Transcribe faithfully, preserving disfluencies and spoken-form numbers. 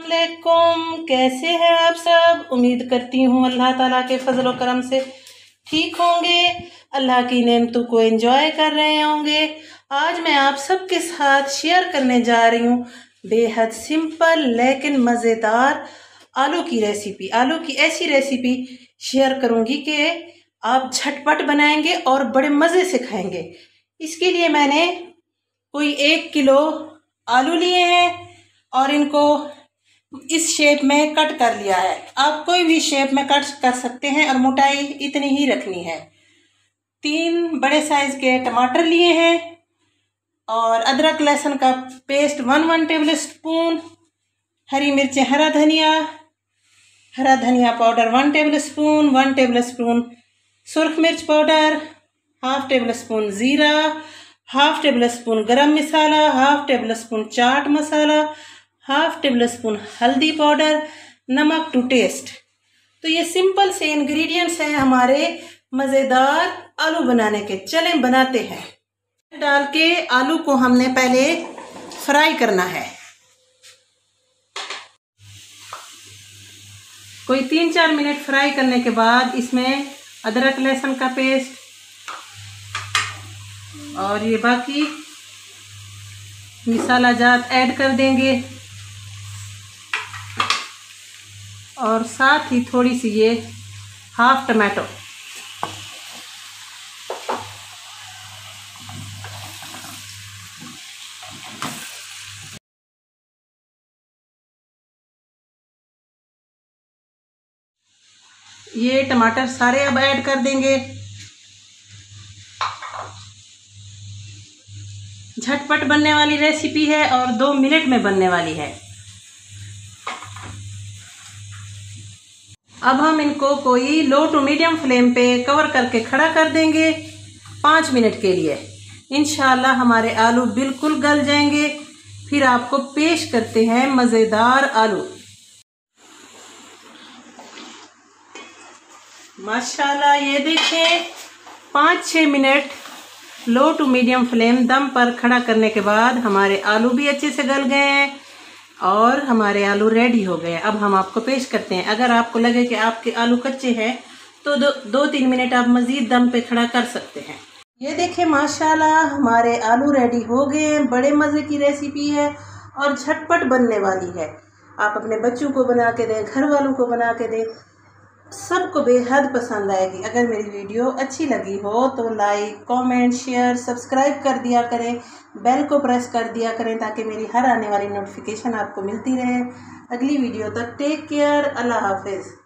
अस्सलामुअलैकुम, कैसे हैं आप सब। उम्मीद करती हूँ अल्लाह ताला के फजल व करम से ठीक होंगे, अल्लाह की नेमतों को एंजॉय कर रहे होंगे। आज मैं आप सबके साथ शेयर करने जा रही हूँ बेहद सिंपल लेकिन मज़ेदार आलू की रेसिपी। आलू की ऐसी रेसिपी शेयर करूँगी कि आप झटपट बनाएंगे और बड़े मज़े से खाएंगे। इसके लिए मैंने कोई एक किलो आलू लिए हैं और इनको इस शेप में कट कर लिया है। आप कोई भी शेप में कट कर सकते हैं और मोटाई इतनी ही रखनी है। तीन बड़े साइज के टमाटर लिए हैं और अदरक लहसुन का paste one one tablespoon, हरी मिर्चें, हरा धनिया हरा धनिया powder one tablespoon, one tablespoon सुर्ख मिर्च पाउडर, हाफ टेबल स्पून ज़ीरा, हाफ टेबल स्पून गरम मसाला, हाफ टेबल स्पून चाट मसाला, हाफ टेबल स्पून हल्दी पाउडर, नमक टू टेस्ट। तो ये सिंपल से इंग्रेडिएंट्स हैं हमारे मज़ेदार आलू बनाने के। चलें बनाते हैं। डाल के आलू को हमने पहले फ्राई करना है। कोई तीन चार मिनट फ्राई करने के बाद इसमें अदरक लहसुन का पेस्ट और ये बाकी मसाला जात ऐड कर देंगे और साथ ही थोड़ी सी ये हाफ टमाटो। ये टमाटर सारे अब ऐड कर देंगे। झटपट बनने वाली रेसिपी है और दो मिनट में बनने वाली है। अब हम इनको कोई लो टू मीडियम फ्लेम पे कवर करके खड़ा कर देंगे पाँच मिनट के लिए। इंशाल्लाह हमारे आलू बिल्कुल गल जाएंगे। फिर आपको पेश करते हैं मज़ेदार आलू। माशाल्लाह ये देखें, पाँच छः मिनट लो टू मीडियम फ्लेम दम पर खड़ा करने के बाद हमारे आलू भी अच्छे से गल गए हैं और हमारे आलू रेडी हो गए। अब हम आपको पेश करते हैं। अगर आपको लगे कि आपके आलू कच्चे हैं तो दो दो तीन मिनट आप मज़ीद दम पे खड़ा कर सकते हैं। ये देखें माशाल्लाह हमारे आलू रेडी हो गए हैं। बड़े मज़े की रेसिपी है और झटपट बनने वाली है। आप अपने बच्चों को बना के दें, घर वालों को बना के दें, सबको बेहद पसंद आएगी। अगर मेरी वीडियो अच्छी लगी हो तो लाइक, कमेंट, शेयर, सब्सक्राइब कर दिया करें, बेल को प्रेस कर दिया करें ताकि मेरी हर आने वाली नोटिफिकेशन आपको मिलती रहे। अगली वीडियो तक टेक केयर, अल्लाह हाफिज़।